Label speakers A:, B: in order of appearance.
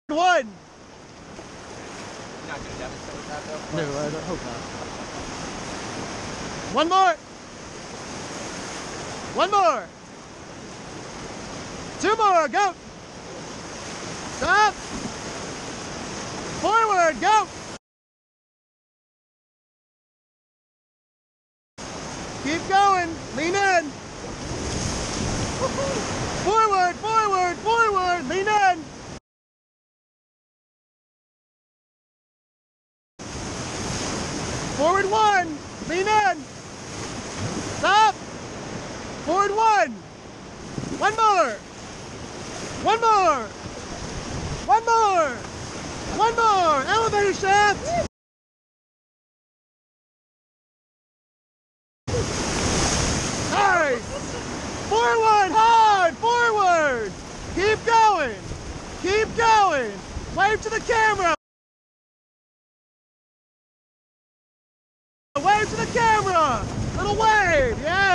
A: One.
B: You're not going to demonstrate that though?
A: No, I don't hope not. One more. One more. Two more. Go. Stop. Forward. Go. Keep going. Lean in. Forward, forward, forward. Lean in. Forward one. Lean in. Stop. Forward one. One more. One more. One more. One more. Elevator shaft. Nice. Forward, hard, forward. Keep going. Keep going. Wave to the camera. Wave to the camera. Little wave, yeah.